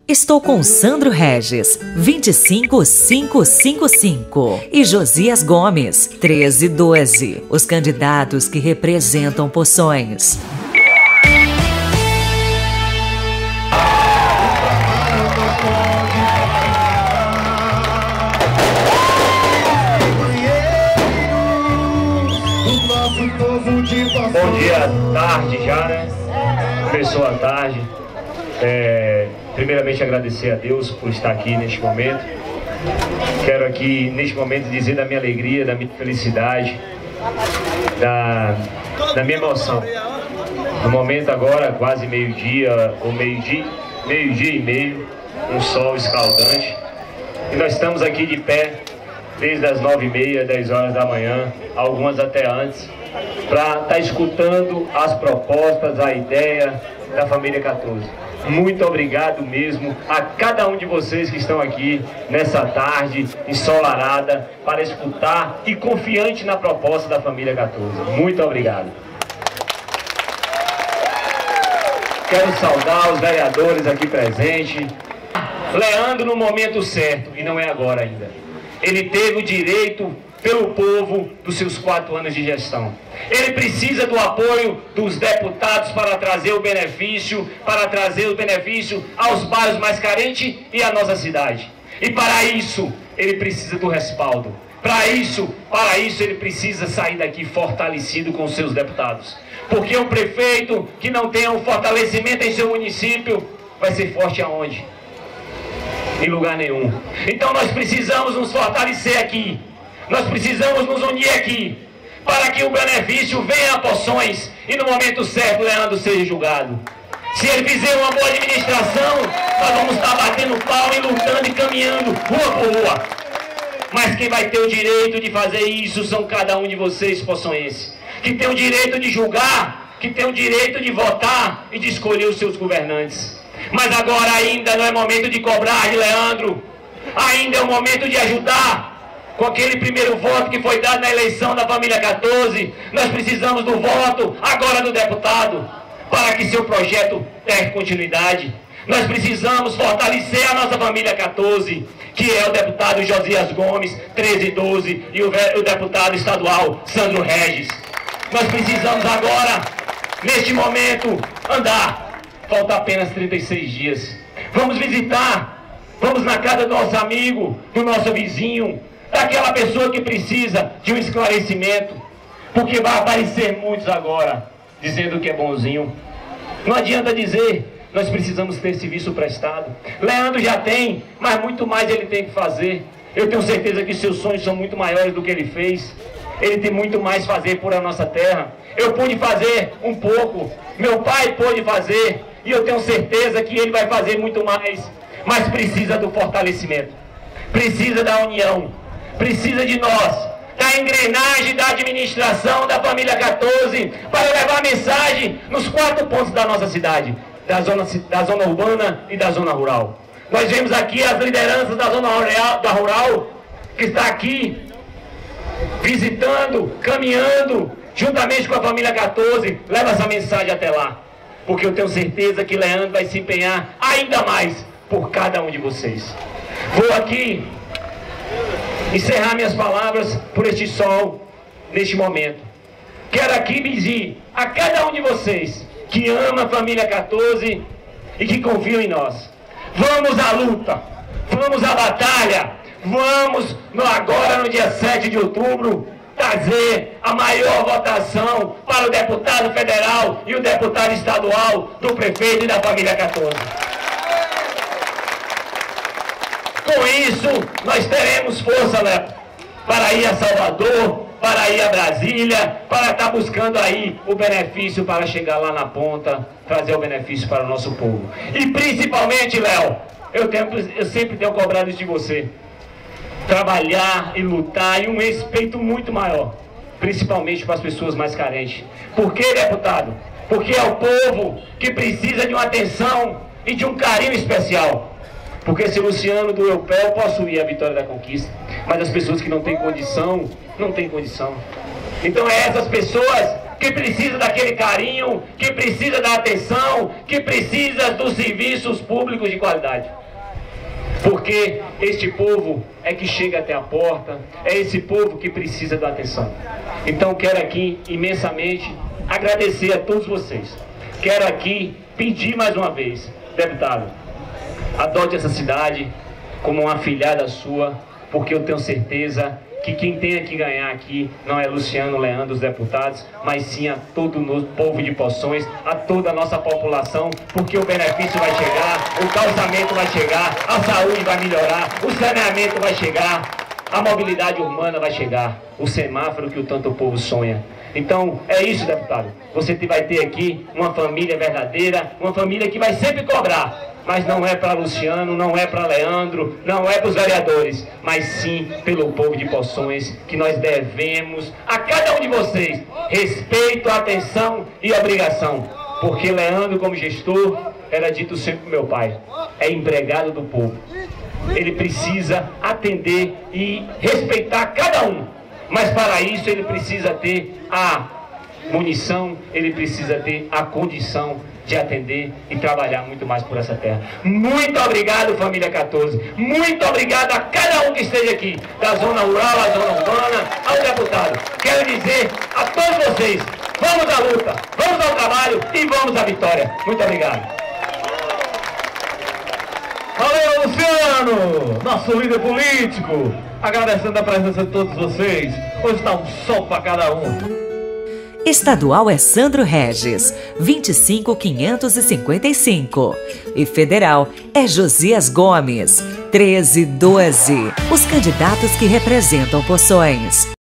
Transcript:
Estou com Sandro Regis, 25555, e Josias Gomes, 1312, os candidatos que representam Poções. Bom dia, tarde já, né? Começou a tarde. Primeiramente agradecer a Deus por estar aqui neste momento. Quero aqui neste momento dizer da minha alegria, da minha felicidade, da minha emoção. No momento agora, quase meio-dia ou meio-dia e meio, um sol escaldante. E nós estamos aqui de pé desde as 9h30, 10 horas da manhã, algumas até antes, para estar escutando as propostas, a ideia da família 14. Muito obrigado mesmo a cada um de vocês que estão aqui nessa tarde ensolarada para escutar e confiante na proposta da família 14. Muito obrigado. Quero saudar os vereadores aqui presentes. Leandro no momento certo, e não é agora ainda. Ele teve o direito pelo povo dos seus 4 anos de gestão. Ele precisa do apoio dos deputados para trazer o benefício, aos bairros mais carentes e à nossa cidade. E para isso, ele precisa do respaldo. Para isso, ele precisa sair daqui fortalecido com os seus deputados. Porque um prefeito que não tenha um fortalecimento em seu município, vai ser forte aonde? Em lugar nenhum. Então nós precisamos nos fortalecer aqui. Nós precisamos nos unir aqui, para que o benefício venha a Poções e no momento certo Leandro seja julgado. Se ele fizer uma boa administração, nós vamos estar batendo pau e lutando e caminhando rua por rua. Mas quem vai ter o direito de fazer isso são cada um de vocês, poçoenses, que tem o direito de julgar, que tem o direito de votar e de escolher os seus governantes. Mas agora ainda não é momento de cobrar de Leandro, ainda é o momento de ajudar. Com aquele primeiro voto que foi dado na eleição da família 14, nós precisamos do voto agora do deputado, para que seu projeto tenha continuidade. Nós precisamos fortalecer a nossa família 14, que é o deputado Josias Gomes, 1312, e o deputado estadual Sandro Regis. Nós precisamos agora, neste momento, andar. Falta apenas 36 dias. Vamos visitar, vamos na casa do nosso amigo, do nosso vizinho, daquela pessoa que precisa de um esclarecimento, porque vai aparecer muitos agora dizendo que é bonzinho. Não adianta dizer, nós precisamos ter serviço prestado. Leandro já tem, mas muito mais ele tem que fazer. Eu tenho certeza que seus sonhos são muito maiores do que ele fez. Ele tem muito mais a fazer por a nossa terra. Eu pude fazer um pouco, meu pai pôde fazer, e eu tenho certeza que ele vai fazer muito mais. Mas precisa do fortalecimento, precisa da união, precisa de nós, da engrenagem da administração da família 14, para levar a mensagem nos 4 pontos da nossa cidade, da zona urbana e da zona rural. Nós vemos aqui as lideranças da zona rural, que está aqui, visitando, caminhando, juntamente com a família 14, leva essa mensagem até lá. Porque eu tenho certeza que Leandro vai se empenhar ainda mais por cada um de vocês. Vou aqui encerrar minhas palavras por este sol, neste momento. Quero aqui pedir a cada um de vocês que ama a família 14 e que confiam em nós. Vamos à luta, vamos à batalha, vamos agora no dia 7 de outubro trazer a maior votação para o deputado federal e o deputado estadual do prefeito e da família 14. Com isso, nós teremos força, Léo, para ir a Salvador, para ir a Brasília, para estar buscando aí o benefício para chegar lá na ponta, trazer o benefício para o nosso povo. E principalmente, Léo, eu sempre tenho cobrado isso de você. Trabalhar e lutar e um respeito muito maior, principalmente para as pessoas mais carentes. Por quê, deputado? Porque é o povo que precisa de uma atenção e de um carinho especial. Porque se o Luciano doeu o pé, eu posso ir à vitória da conquista. Mas as pessoas que não têm condição, não têm condição. Então é essas pessoas que precisa daquele carinho, que precisa da atenção, que precisa dos serviços públicos de qualidade. Porque este povo é que chega até a porta, é esse povo que precisa da atenção. Então quero aqui imensamente agradecer a todos vocês. Quero aqui pedir mais uma vez, deputado, adote essa cidade como uma afilhada sua, porque eu tenho certeza que quem tem que ganhar aqui não é Luciano Leandro, os deputados, mas sim a todo o povo de Poções, a toda a nossa população, porque o benefício vai chegar, o calçamento vai chegar, a saúde vai melhorar, o saneamento vai chegar, a mobilidade urbana vai chegar, o semáforo que o tanto povo sonha. Então, é isso, deputado. Você vai ter aqui uma família verdadeira, uma família que vai sempre cobrar. Mas não é para Luciano, não é para Leandro, não é para os vereadores, mas sim pelo povo de Poções, que nós devemos a cada um de vocês respeito, atenção e obrigação. Porque Leandro, como gestor, era dito sempre pro meu pai, é empregado do povo. Ele precisa atender e respeitar cada um. Mas para isso ele precisa ter a munição, ele precisa ter a condição de atender e trabalhar muito mais por essa terra. Muito obrigado, família 14. Muito obrigado a cada um que esteja aqui, da zona rural, à zona urbana, ao deputado. Quero dizer a todos vocês, vamos à luta, vamos ao trabalho e vamos à vitória. Muito obrigado. Valeu, Luciano, nosso líder político. Agradecendo a presença de todos vocês. Hoje está um sol para cada um. Estadual é Sandro Regis, 25555. E federal é Josias Gomes, 1312. Os candidatos que representam Poções.